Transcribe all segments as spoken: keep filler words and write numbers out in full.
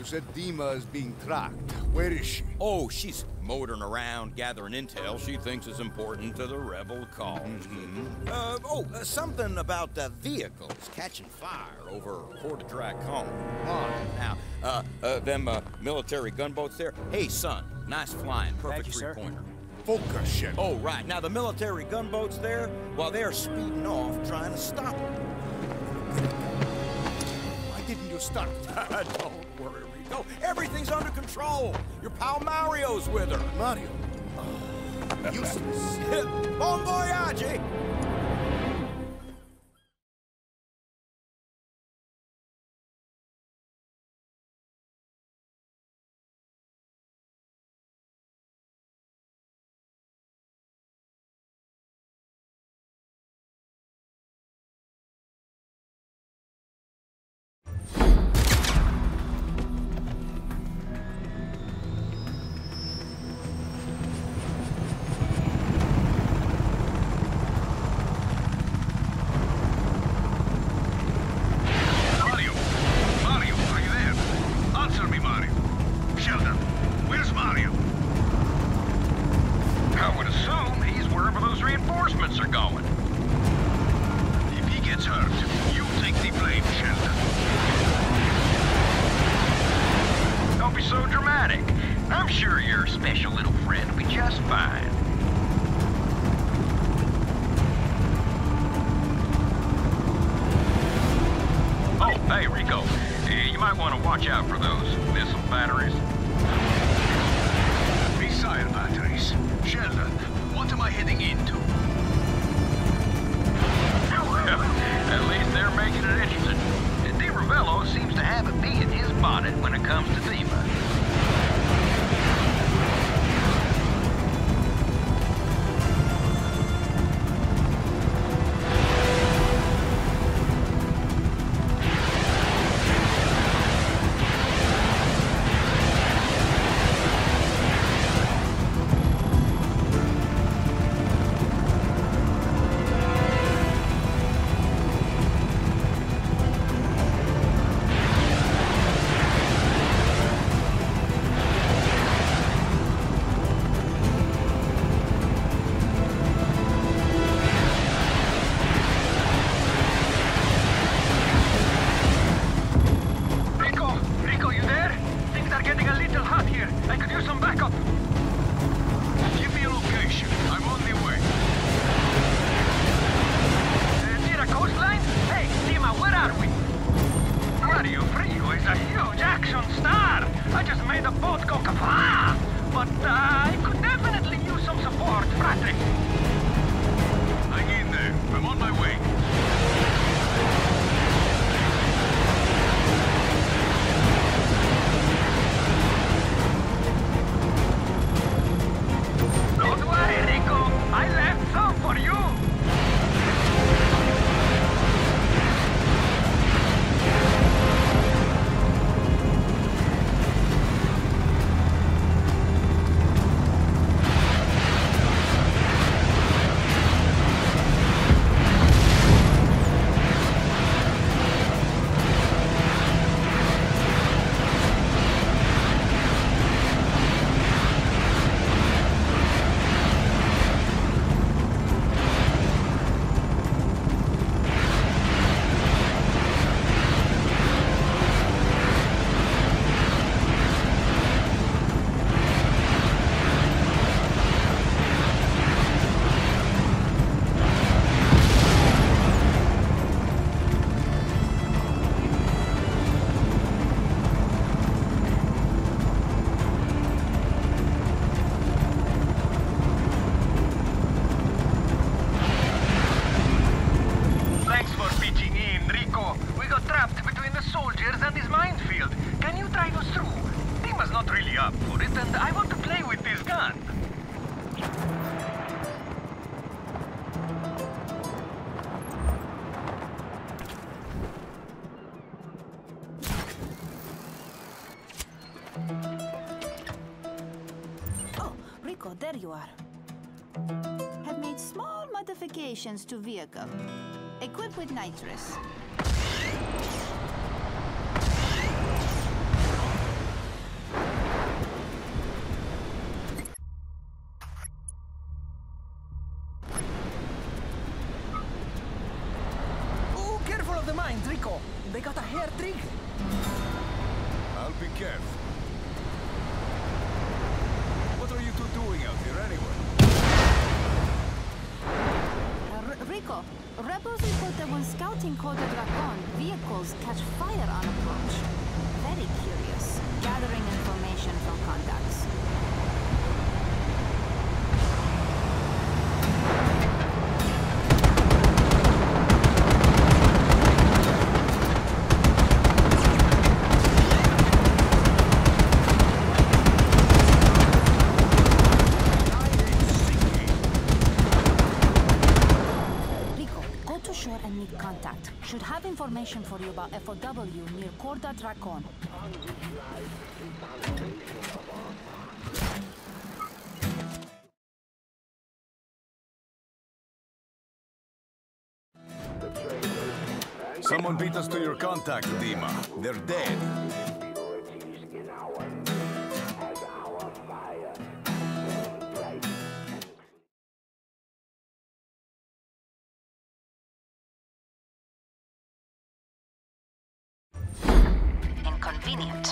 said Dima is being tracked. Where is she? Oh, she's motoring around, gathering intel she thinks is important to the rebel cause. Mm-hmm. uh, oh, uh, something about uh, vehicles catching fire over Portadrac Home. Oh. Now, uh, uh, them uh, military gunboats there. Hey, son, nice flying, perfect you, sir. three-pointer. Focus, shit. Oh, right. Now, the military gunboats there, well, they're speeding off trying to stop them. Why didn't you start? Don't worry, Rico. Everything's under control. Your pal Mario's with her. Mario. Oh, useless. Bon voyage! Eh? There you are. Have made small modifications to vehicle. Equipped with nitrous. the mines, Rico. They got a hair trigger. I'll be careful. What are you two doing out here anyway? Uh, R- Rico, rebels report that when scouting Coda Dracon, vehicles catch fire on approach. Very curious. Gathering information from contacts. Contact. Should have information for you about F O W near Corda Dracon. Someone beat us to your contact, Dima. They're dead. Inconvenient.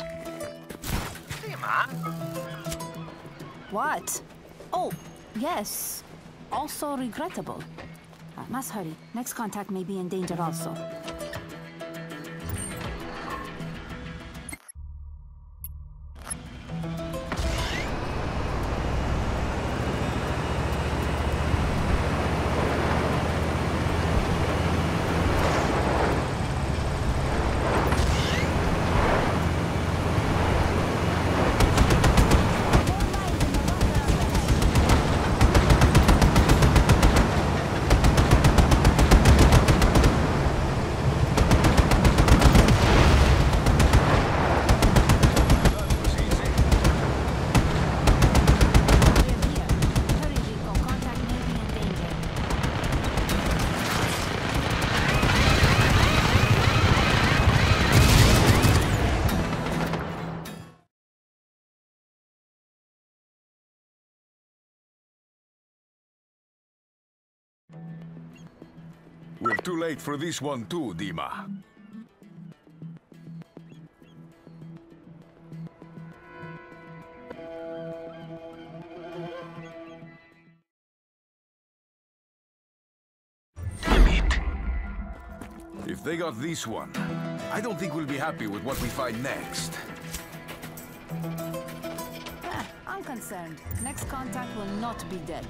What? Oh, yes. Also regrettable. Uh, must hurry. Next contact may be in danger also. We're too late for this one too, Dima. Damn it! If they got this one, I don't think we'll be happy with what we find next. Ah, unconcerned. Next contact will not be dead.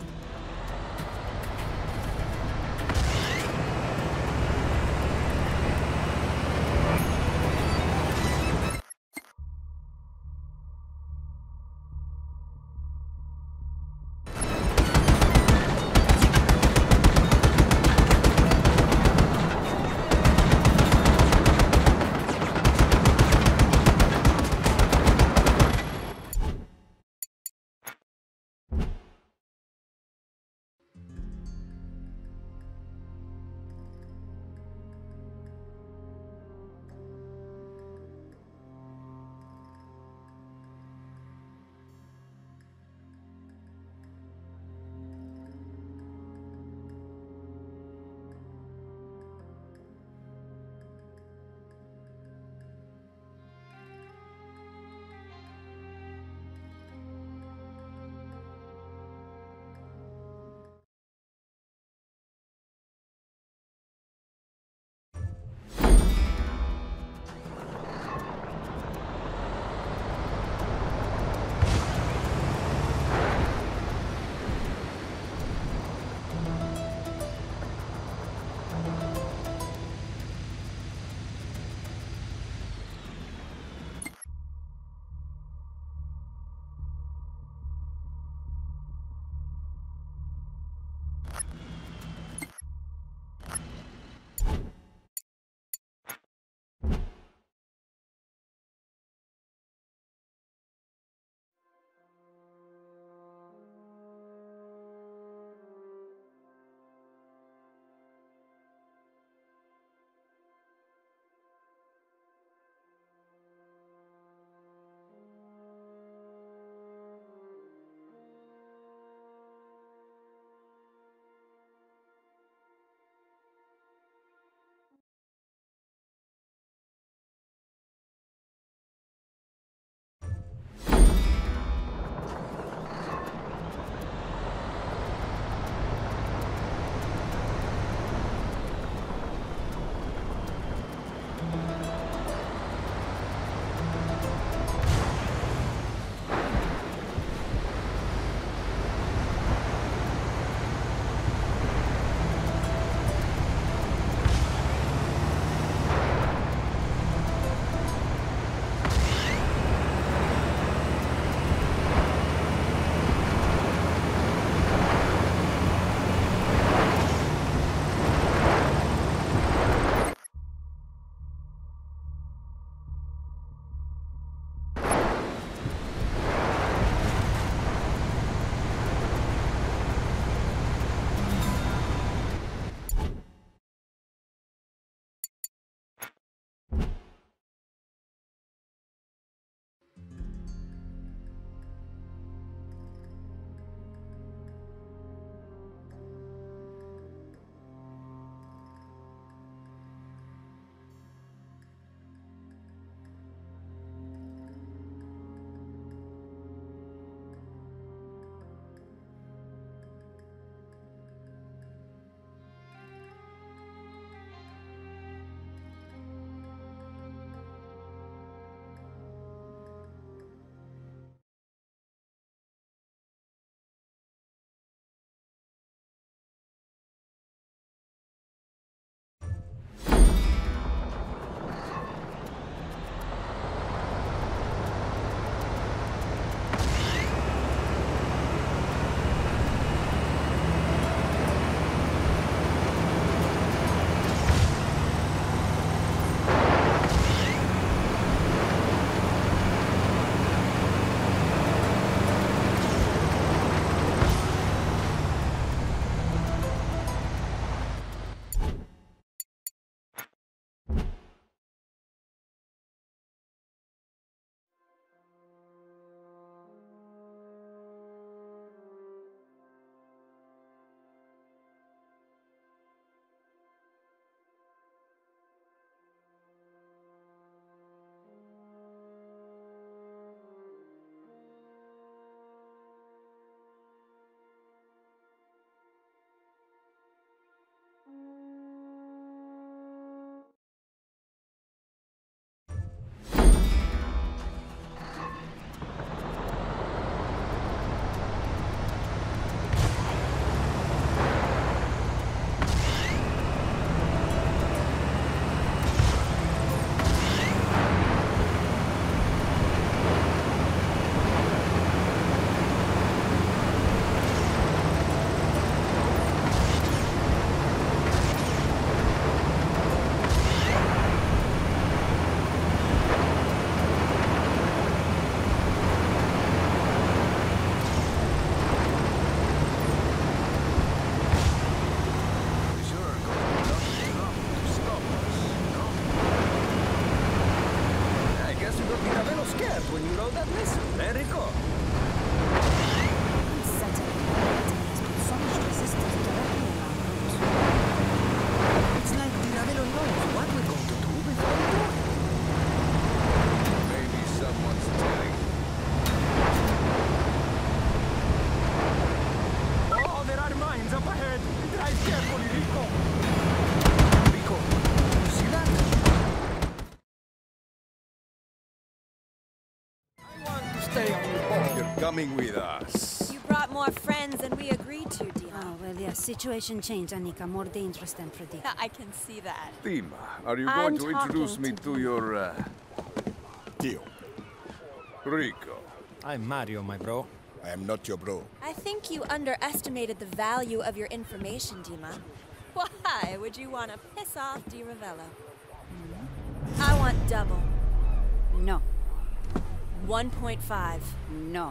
coming with us. You brought more friends than we agreed to, Dima. Oh, well, yeah, situation changed, Anika. More dangerous than predicted. Yeah, I can see that. Dima, are you I'm going to introduce talking me to to your, uh... Tio, Rico? I'm Mario, my bro. I am not your bro. I think you underestimated the value of your information, Dima. Why would you want to piss off Di Ravello? I want double. No. one point five. No.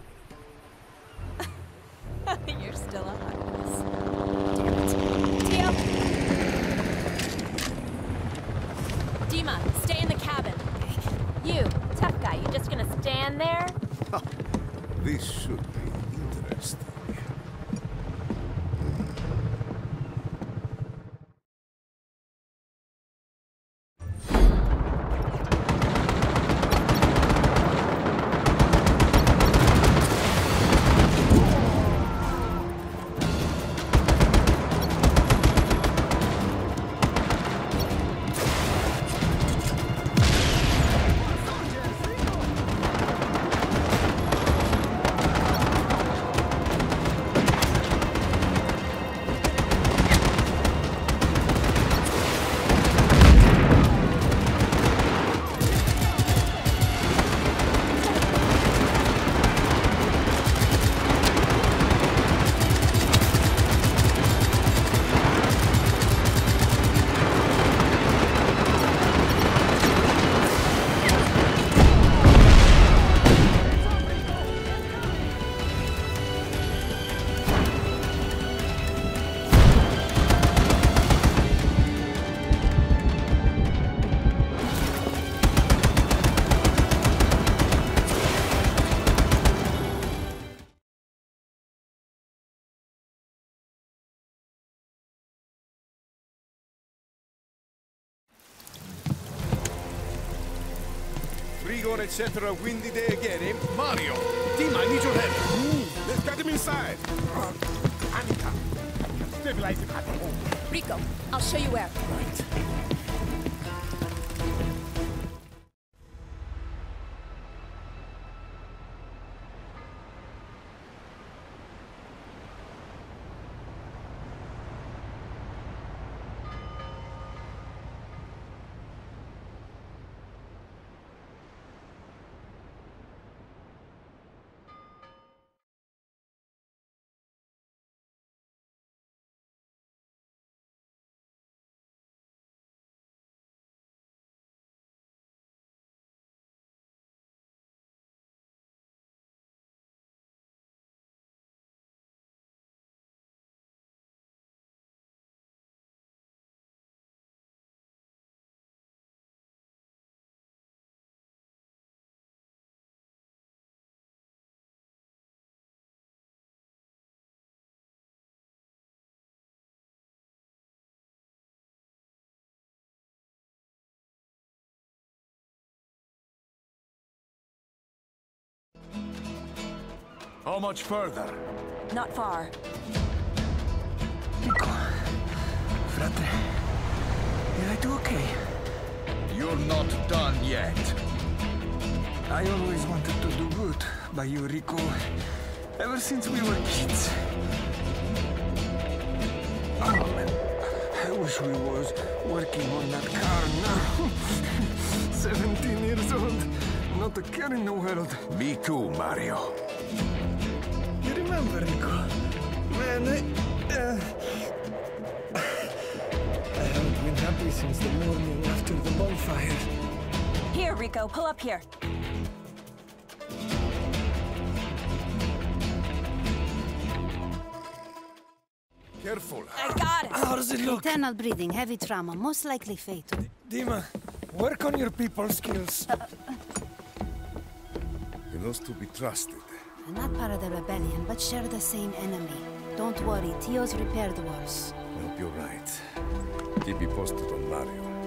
You're still a hot mess. Tio! Dima, stay in the cabin. You, tough guy, you just gonna stand there? This should be interesting. Rigor, et cetera. Windy day again, eh? Mario! Dima, I need your help. Move! Let's get him inside! Uh, Anika! Stabilize him at home. Rico, I'll show you where. How much further? Not far. Rico. Frate. Did I do okay? You're not done yet. I always wanted to do good by you, Rico. Ever since we were kids. Oh, man. I wish we was working on that car now. seventeen years old. Not a care in the world. Me too, Mario. You remember, Rico? Man, I... Uh, I haven't been happy since the morning after the bonfire. Here, Rico, pull up here. Careful. I got it. How does it look? Internal bleeding, heavy trauma, most likely fatal. Dima, work on your people skills. You're not to be trusted. We're not part of the rebellion, but share the same enemy. Don't worry, Tio's repaired worse. Nope, you're right. Keep me posted on Mario.